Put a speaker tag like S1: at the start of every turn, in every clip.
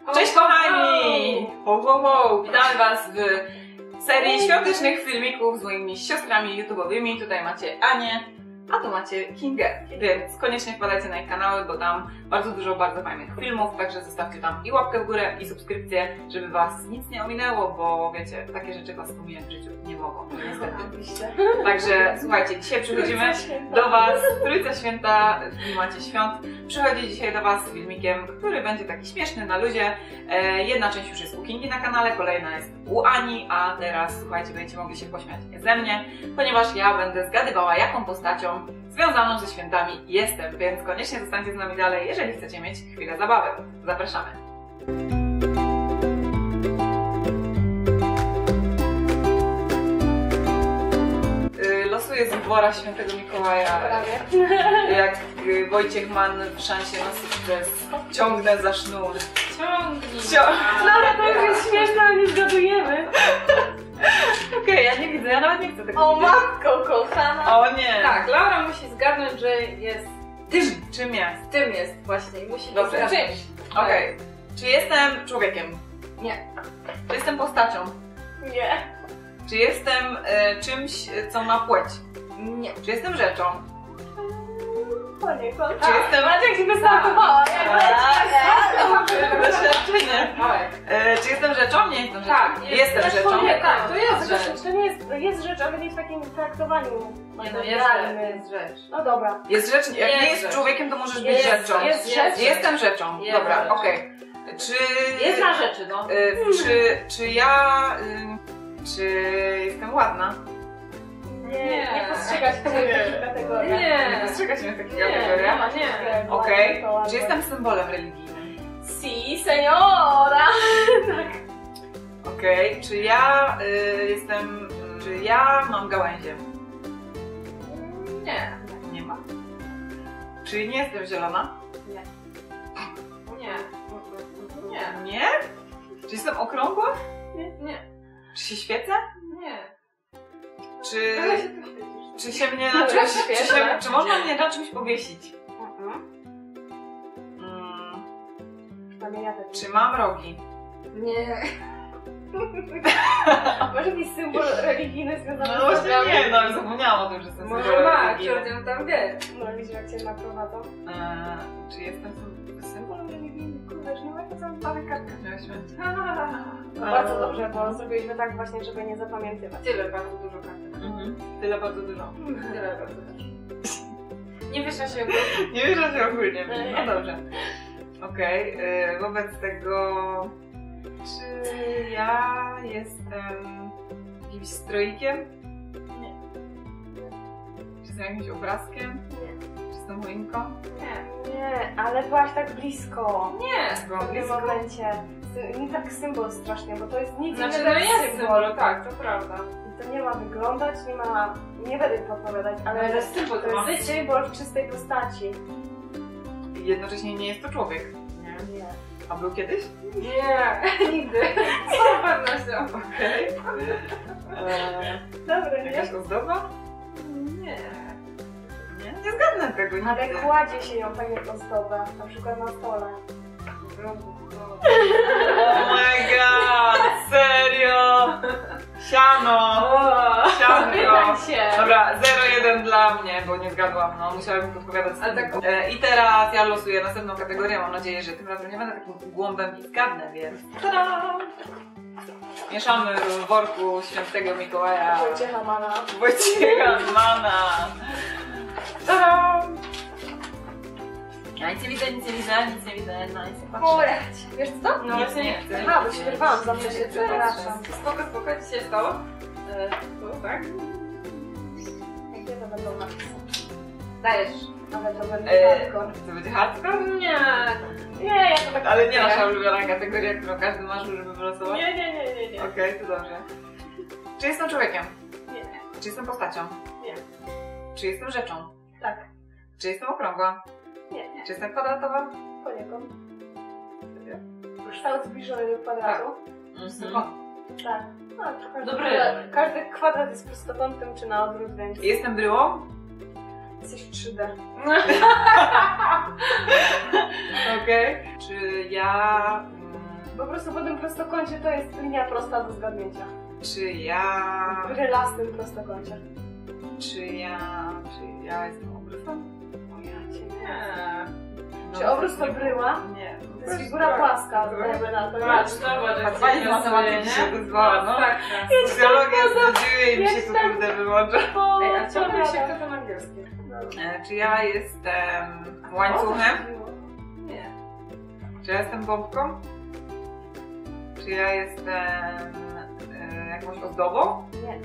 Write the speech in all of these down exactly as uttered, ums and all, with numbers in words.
S1: Cześć kochani! Ho, ho, ho! Witamy was w serii świątecznych filmików z moimi siostrami YouTube'owymi. Tutaj macie Anię, a tu macie Kingę. Więc koniecznie wpadajcie na ich kanały, bo tam bardzo dużo bardzo fajnych filmów. Także zostawcie tam i łapkę w górę, i subskrypcję, żeby was nic nie ominęło, bo wiecie, takie rzeczy was ominąć w życiu nie mogą, niestety. Także słuchajcie, dzisiaj przychodzimy do was, Trójca Święta, w klimacie świąt. Przychodzi dzisiaj do was z filmikiem, który będzie taki śmieszny, na luzie. E, jedna część już jest u Kingi na kanale, kolejna jest u Ani, a teraz słuchajcie, będziecie mogli się pośmiać ze mnie, ponieważ ja będę zgadywała, jaką postacią związaną ze świętami jestem, więc koniecznie zostańcie z nami dalej, jeżeli chcecie mieć chwilę zabawy. Zapraszamy! Losuję z dwora Świętego Mikołaja. Jak Wojciech Mann w Szansie na sukces. Ciągnę za sznur.
S2: Ciągnij!
S3: Laura, to już jest śmieszne, ale nie zgadujemy.
S1: Okej, okay, ja nie widzę, ja nawet nie chcę tego
S3: O
S1: widzieć.
S3: matko kochana!
S1: O nie!
S2: Tak, Laura musi zgadnąć, że jest
S1: Tym, czym jest?
S2: tym jest właśnie i musi
S1: Dobrze.
S2: to zgadnąć.
S1: Okej. Okay. Czy jestem człowiekiem?
S2: Nie.
S1: Czy jestem postacią?
S3: Nie.
S1: Czy jestem e, czymś, co ma płeć?
S2: Nie.
S1: Czy jestem rzeczą?
S3: Poniekąd.
S1: Czy jestem...
S3: Patrz jak się wystartowała.
S1: Doświadczenie. E, czy jestem rzeczą? Nie jestem rzeczą.
S2: Tak, jest
S1: jestem
S2: też
S1: rzeczą.
S2: człowiek. Tak, to jest
S3: To,
S2: rzecz.
S3: to nie jest, jest rzecz, ale nie w takim traktowaniu.
S2: Nie no, jest rzecz. Jest rzecz.
S3: No dobra.
S1: Jest rzecz, jak
S2: Jest
S1: nie jest
S2: rzecz.
S1: człowiekiem, to możesz być
S3: Jest,
S1: rzeczą.
S3: jest rzecz.
S1: Jestem rzeczą.
S2: Jest
S1: Dobra,
S2: rzecz.
S1: okej. Okay. Czy...
S2: Jest na rzeczy, no.
S1: Y, czy, czy ja... Y, czy jestem ładna?
S3: Nie,
S2: Nie.
S3: nie postrzega się w takich kategoriach.
S2: Nie.
S1: Nie postrzega się w takich
S2: Nie,
S1: kategoriach?
S2: mama, nie.
S1: Okej. Okay. Czy jestem symbolem religijnym?
S3: Si, seniora! Tak.
S1: Okej. Okay. Czy ja y, jestem... Czy ja mam gałęzie?
S2: Nie.
S1: Nie ma. Czy nie jestem zielona?
S2: Nie. Nie. Nie.
S1: Nie? Czy jestem okrągła?
S2: Nie. Nie.
S1: Czy się świecę?
S2: Nie.
S1: Czy...
S2: Ale się tu świecisz.
S1: Czy się mnie na czymś... Czy, się, czy można mnie na czymś powiesić? Mm, czy mam rogi?
S2: Nie.
S3: Masz jakiś symbol religijny związany
S1: No
S3: z
S1: właśnie
S3: rogami?
S1: nie, no ale zapomniałam o tym, że jestem
S2: Może
S1: symbolem
S2: ma,
S1: religijnym.
S2: czy tam wie.
S3: No widzisz jak cię naprowadzą.
S1: Eee, czy jestem sym- symbolem religijnym? Kurde, już nie ma co tam parę kartkach miałyśmy.
S3: No bardzo dobrze, bo zrobiliśmy tak właśnie, żeby nie zapamiętywać.
S2: Tyle bardzo dużo kartek.
S1: Mhm. Tyle bardzo dużo.
S2: Tyle bardzo dużo. Nie wiesz, się
S1: Nie wierzę się ogólnie. No dobrze. Okej, okay. Wobec tego... Czy ja jestem jakimś stroikiem?
S3: Nie.
S1: Czy jestem jakimś obrazkiem?
S3: Nie.
S1: Czy jestem choinką?
S2: Nie.
S3: Nie, ale byłaś tak blisko.
S2: Nie.
S1: Byłam
S3: W tym
S1: blisko?
S3: momencie. Nie tak symbol strasznie, bo to jest nic
S2: Znaczy,
S3: innego
S2: no
S3: jak
S2: jest symbol, tak, to prawda.
S3: I to nie ma wyglądać, nie ma... Nie będę podpowiadać, ale
S2: Ale to jest symbol, to
S3: to
S2: ma
S3: jest symbol w czystej postaci.
S1: I jednocześnie nie jest to człowiek.
S2: Nie.
S3: Nie.
S1: A był kiedyś?
S2: Nie, nigdy. Z całą pewnością.
S1: Okej. Eee,
S3: Dobra, nie?
S1: jakaś ozdoba?
S2: Nie.
S1: Nie? Nie zgadnę tego nigdy.
S3: Ale kładzie się ją tak jak ozdobę, na przykład na stole.
S1: Oh my god! Serio! Siano! Sianko!
S2: Pytaj się.
S1: Dobra, zero jeden dla mnie, bo nie zgadłam, no musiałabym podpowiadać.
S2: Ale tak-
S1: E, I teraz ja losuję następną kategorię, mam nadzieję, że tym razem nie będę takim głąbem i zgadnę, więc tada! Mieszamy w worku Świętego Mikołaja
S3: Wojciecha Mana.
S1: Wojciecha Mana. Tada! Ja nic nie widzę, nic nie widzę, nic nie widzę, no nic nie patrzę.
S3: Oleć! Wiesz co?
S1: No właśnie nie chcę.
S3: Aha, bo się wyrwałam zawsze się,
S2: Nie,
S3: przepraszam.
S2: Spoko, spoko, co się stało? E, tu, tak?
S3: Jakie to będą napisy?
S2: Dajesz.
S3: Ale to będzie
S1: E,
S3: hardcore.
S1: To będzie hardcore?
S2: Nie.
S3: Nie, ja to tak...
S1: Ale nie nasza ulubiona kategoria, którą każdy marzył, żeby wylosować?
S3: Nie, nie, nie, nie, nie.
S1: Okej, to dobrze. Czy jestem człowiekiem?
S3: Nie.
S1: Czy jestem postacią?
S3: Nie.
S1: Czy jestem rzeczą?
S3: Tak.
S1: Czy jestem okrągła?
S3: Nie.
S1: Czy jestem kwadratowa?
S3: Poniekąd. Kształt zbliżony do kwadratu.
S1: Mhm.
S3: Tak. No, każdy,
S2: Dobry.
S3: kwadrat, każdy kwadrat jest prostokątem czy na odwrót, więc
S1: Jestem bryłą?
S3: jesteś trzy D.
S1: Okej. Czy ja... Mm,
S3: Po prostu po tym prostokącie to jest linia prosta do zgadnięcia.
S1: Czy ja...
S3: W brylastym prostokącie.
S1: Czy ja... Czy ja jestem obrysem? O ja cię nie.
S3: Czy obrys to bryła?
S1: Nie.
S3: To jest figura płaska, dajmy na to.
S2: Patrz, to
S1: A pani z matematyki się wyzwała, no.
S2: Tak,
S1: Socjologia znudziły i mi się tu
S3: Jestem-
S1: kurde wyłącza.
S3: O,
S2: Ej, a co
S3: dobra.
S2: by się kto ten angielski?
S1: E, Czy ja jestem łańcuchem?
S2: Nie.
S1: Czy ja jestem bombką? Czy ja jestem e, jakąś ozdobą?
S3: Nie.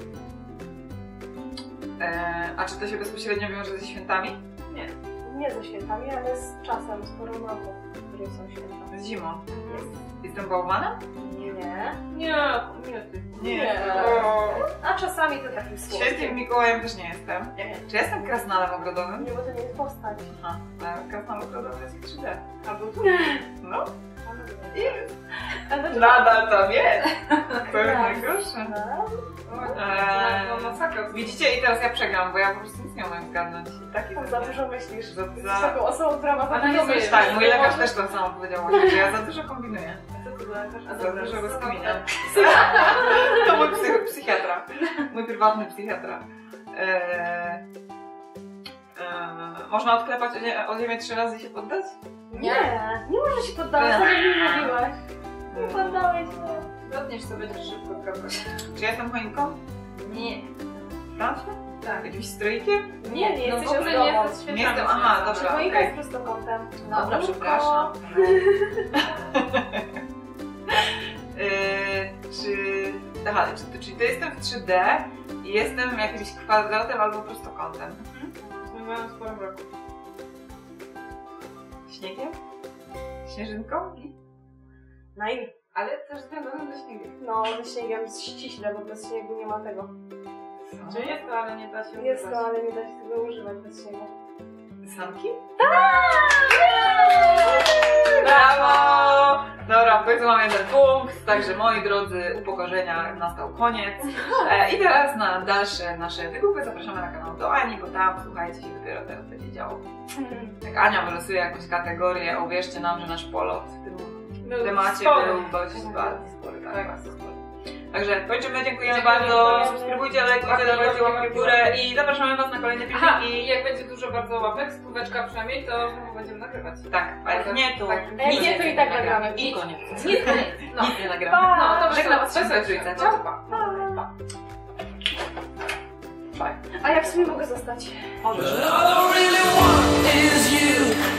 S1: E, a czy to się bezpośrednio wiąże ze świętami?
S2: Nie.
S3: Nie ze świętami, ale z czasem, z porą roku, w której są święta.
S1: Z zimą. Jestem bałwanem?
S3: Nie.
S2: Nie, nie ty.
S3: Nie.
S1: O,
S3: A czasami to taki
S1: Świętym
S3: słodki.
S1: Mikołajem też nie jestem.
S2: Nie.
S1: Czy ja jestem krasnalem ogrodowym?
S3: Nie, bo to nie jest postać.
S1: Aha, ale krasnal ogrodowy jest w trzy D.
S2: Albo tu.
S1: No.
S3: Ale to
S1: Nadal to wie. To jest
S3: Raz.
S1: najgorsze.
S2: Eee, no masakra.
S1: Widzicie? I teraz ja przegram, bo ja po prostu nic nie umiem zgadnąć. I taki
S3: Tam za dużo myślisz.
S1: Za-
S3: Jesteś
S1: za-
S3: taką osobą, która ma za
S2: Ona
S3: dużo
S2: jest-
S3: myśli.
S1: Tak, mój
S2: Nie
S1: lekarz
S2: możesz-
S1: też to samo powiedział właśnie, że ja za dużo kombinuję.
S2: Co to za lekarz? A
S1: Za
S2: dobra,
S1: dużo
S2: co
S1: rozkminiam.
S2: to?
S1: To mój psych psychiatra. Mój prywatny psychiatra. Eee, eee, można odklepać o, nie, o ziemię trzy razy i się poddać?
S3: Nie, nie możesz się poddawać,
S1: Nie.
S3: co mi mówiłaś. Nie poddałeś się.
S2: Dotkniesz sobie też szybko kogoś.
S1: Czy ja jestem choinką?
S2: Nie.
S1: Prawda?
S2: Tak.
S1: Jakimś strójkiem?
S3: Nie, nie
S2: No
S3: jesteś
S2: w ogóle nie
S3: ozdobą.
S2: jesteś świętami.
S1: Nie jestem- aha, dobra.
S3: Choinka
S1: okej.
S3: jest prostokątem.
S1: Dobra, przepraszam. Eee, czy... Aha, czy, czyli to jestem w trzy D i jestem jakimś kwadratem albo prostokątem?
S2: Zmieniałam sporo roku.
S1: Śniegiem? Śnieżynką?
S3: Na ile?
S2: Ale też związane ze śniegiem.
S3: No, ze śniegiem ściśle, bo bez śniegu nie ma tego.
S2: Czy jest to, ale nie da się
S3: Jest
S2: używać.
S3: to, ale nie da się tego używać bez śniegu.
S1: Sanki?
S3: Tak!
S1: Brawo! Dobra, powiedzmy mamy jeden punkt, także moi drodzy, upokorzenia nastał koniec. E, I teraz na dalsze nasze wygłupy zapraszamy na kanał do Ani, bo tam, słuchajcie, się dopiero teraz będzie działo. Jak Ania wylosuje jakąś kategorię, uwierzcie nam, że nasz polot w tym
S2: Był
S1: temacie
S2: spory.
S1: był dość bardzo spory, tak,
S2: Tak.
S1: bardzo spory. Także kończymy, dziękujemy
S2: Dziękujemy.
S1: bardzo, subskrybujcie, lajkujcie,
S2: Łapki,
S1: dawajcie
S2: łapki,
S1: łapki w górę i zapraszamy was na kolejne
S2: Aha, i
S1: filmiki.
S2: jak będzie dużo bardzo łapek, stóweczka przynajmniej, to znowu będziemy nagrywać.
S1: Tak, a jak nie, to
S2: Tak.
S3: A jak nie, to i tak nagramy.
S1: I koniec.
S2: Nic, nic. No.
S1: Nic nie nagramy.
S2: No, to
S1: Żegnam
S2: wesoło,
S1: was, Święta
S2: wesoło.
S1: Trójca.
S2: No,
S1: Ciao.
S2: pa.
S3: Pa.
S1: Bye.
S3: A jak w sumie mogę zostać?
S1: Możesz.
S4: All I really want is you.